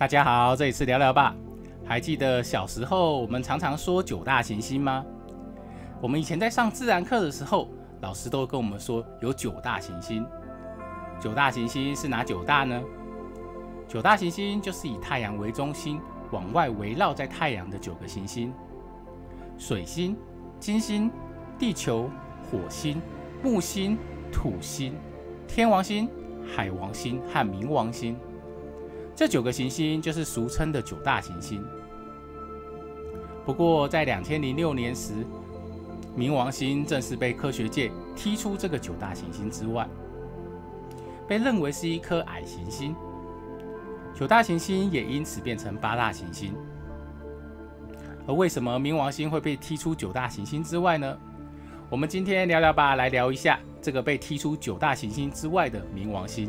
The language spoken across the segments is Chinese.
大家好，这里是聊聊吧。还记得小时候我们常常说九大行星吗？我们以前在上自然课的时候，老师都跟我们说有九大行星。九大行星是哪九大呢？九大行星就是以太阳为中心，往外围绕在太阳的9个行星：水星、金星、地球、火星、木星、土星、天王星、海王星和冥王星。这9个行星就是俗称的九大行星。不过在2006年时，冥王星正式被科学界踢出这个九大行星之外，被认为是一颗矮行星。九大行星也因此变成8大行星。而为什么冥王星会被踢出九大行星之外呢？我们今天聊聊吧，来聊一下这个被踢出九大行星之外的冥王星。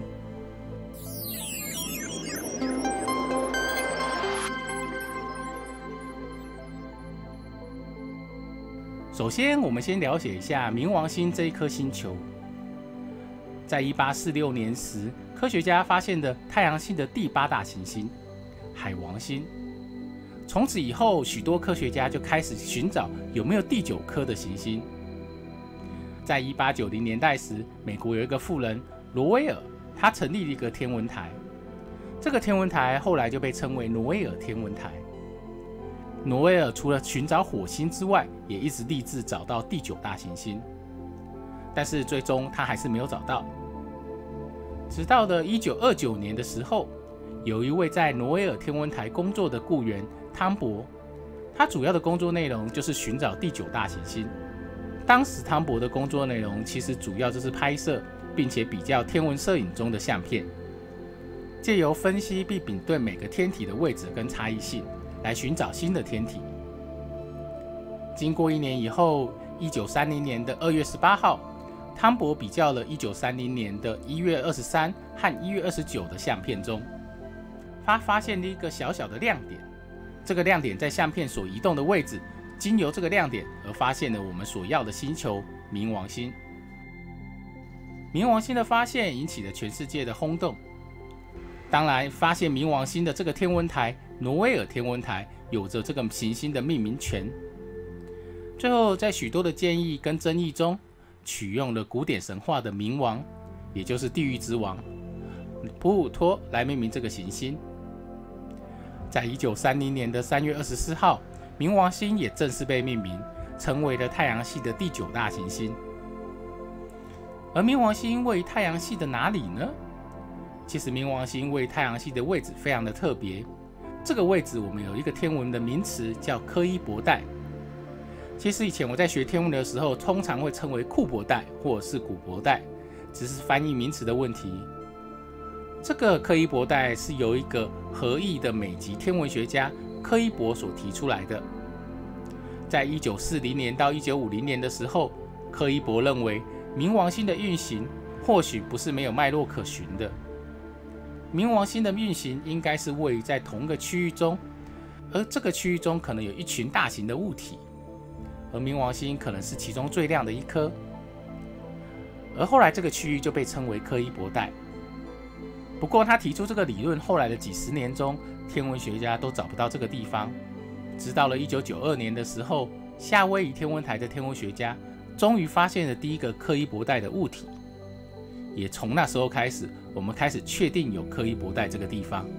首先，我们先了解一下冥王星这一颗星球。在1846年时，科学家发现的太阳系的第8大行星——海王星。从此以后，许多科学家就开始寻找有没有第9颗的行星。在1890年代时，美国有一个富人罗威尔，他成立了一个天文台。这个天文台后来就被称为挪威尔天文台。挪威尔除了寻找火星之外，也一直立志找到第9大行星，但是最终他还是没有找到。直到了1929年的时候，有一位在挪威尔天文台工作的雇员汤博，他主要的工作内容就是寻找第9大行星。当时汤博的工作内容其实主要就是拍摄并且比较天文摄影中的相片，借由分析并比对每个天体的位置跟差异性，来寻找新的天体。经过1年以后，1930年的2月18号，汤博比较了1930年的1月23和1月29的相片中，他发现了一个小小的亮点。这个亮点在相片所移动的位置，经由这个亮点而发现了我们所要的星球冥王星。冥王星的发现引起了全世界的轰动。当然，发现冥王星的这个天文台挪威尔天文台有着这个行星的命名权。最后，在许多的建议跟争议中，取用了古典神话的冥王，也就是地狱之王普鲁托来命名这个行星。在1930年的3月24号，冥王星也正式被命名，成为了太阳系的第9大行星。而冥王星位于太阳系的哪里呢？其实冥王星位于太阳系的位置非常的特别，这个位置我们有一个天文的名词叫柯伊伯带。其实以前我在学天文的时候，通常会称为库伯带或者是古伯带，只是翻译名词的问题。这个柯伊伯带是由一个荷裔的美籍天文学家柯伊伯所提出来的。在1940年到1950年的时候，柯伊伯认为冥王星的运行或许不是没有脉络可循的。冥王星的运行应该是位于在同一个区域中，而这个区域中可能有一群大型的物体，而冥王星可能是其中最亮的一颗。而后来这个区域就被称为柯伊伯带。不过他提出这个理论后来的几十年中，天文学家都找不到这个地方。直到了1992年的时候，夏威夷天文台的天文学家终于发现了第一个柯伊伯带的物体。也从那时候开始，我们开始确定有柯伊伯带这个地方。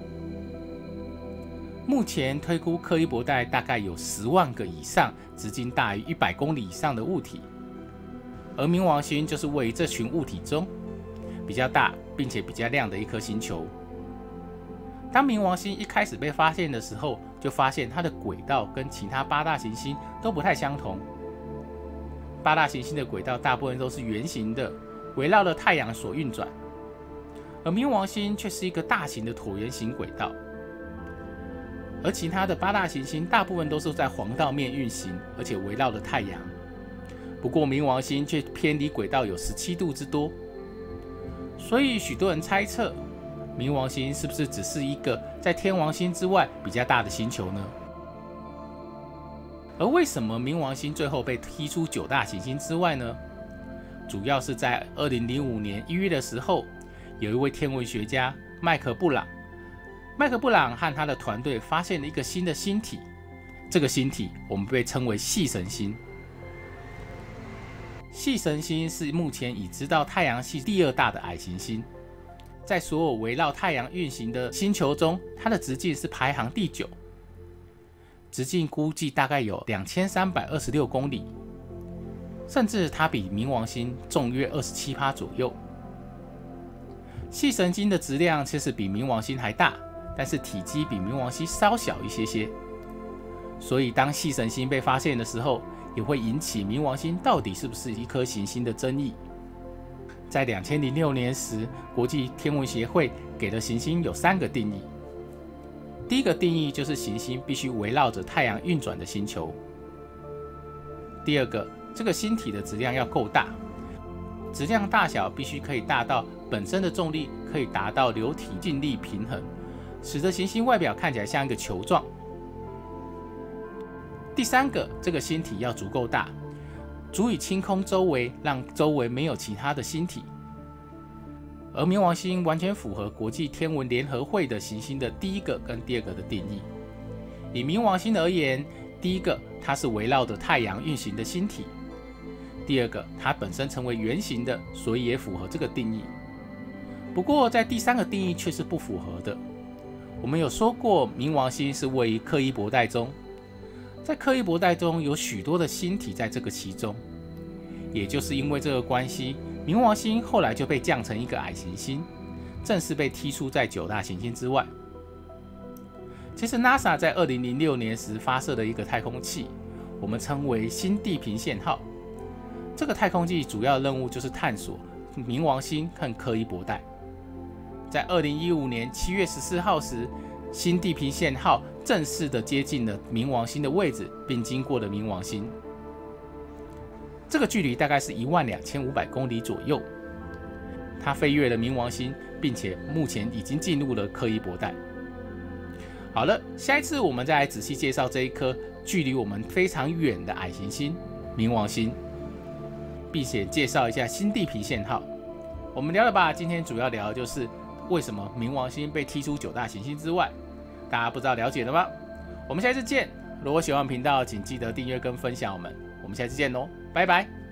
目前推估柯伊伯带大概有10万个以上直径大于100公里以上的物体，而冥王星就是位于这群物体中比较大并且比较亮的一颗星球。当冥王星一开始被发现的时候，就发现它的轨道跟其他8大行星都不太相同。8大行星的轨道大部分都是圆形的，围绕着太阳所运转，而冥王星却是一个大型的椭圆形轨道。而其他的8大行星大部分都是在黄道面运行，而且围绕着太阳。不过冥王星却偏离轨道有17度之多，所以许多人猜测，冥王星是不是只是一个在天王星之外比较大的星球呢？而为什么冥王星最后被踢出9大行星之外呢？主要是在2005年1月的时候，有一位天文学家麦克布朗麦克布朗和他的团队发现了一个新的星体，这个星体我们被称为系神星。系神星是目前已知道太阳系第2大的矮行星，在所有围绕太阳运行的星球中，它的直径是排行第9，直径估计大概有2326公里，甚至它比冥王星重约27%左右。系神星的质量其实比冥王星还大，但是体积比冥王星稍小一些些，所以当系神星被发现的时候，也会引起冥王星到底是不是一颗行星的争议。在2006年时，国际天文协会给了行星有3个定义。第一个定义就是行星必须围绕着太阳运转的星球。第二个，这个星体的质量要够大，质量大小必须可以大到本身的重力可以达到流体静力平衡，使得行星外表看起来像一个球状。第三个，这个星体要足够大，足以清空周围，让周围没有其他的星体。而冥王星完全符合国际天文联合会的行星的第一个跟第二个的定义。以冥王星而言，第一个，它是围绕着太阳运行的星体；第二个，它本身成为圆形的，所以也符合这个定义。不过，在第三个定义却是不符合的。我们有说过，冥王星是位于柯伊伯带中，在柯伊伯带中有许多的星体在这个其中，也就是因为这个关系，冥王星后来就被降成一个矮行星，正式被踢出在9大行星之外。其实 NASA 在2006年时发射了一个太空器，我们称为新地平线号。这个太空器主要任务就是探索冥王星和柯伊伯带。在2015年7月14号时，新地平线号正式的接近了冥王星的位置，并经过了冥王星。这个距离大概是12500公里左右。它飞越了冥王星，并且目前已经进入了柯伊伯带。好了，下一次我们再来仔细介绍这一颗距离我们非常远的矮行星冥王星，并且介绍一下新地平线号。我们聊了吧，今天主要聊的就是为什么冥王星被踢出9大行星之外，大家不知道了解了吗？我们下次见。如果喜欢频道，请记得订阅跟分享我们。我们下次见喽，拜拜。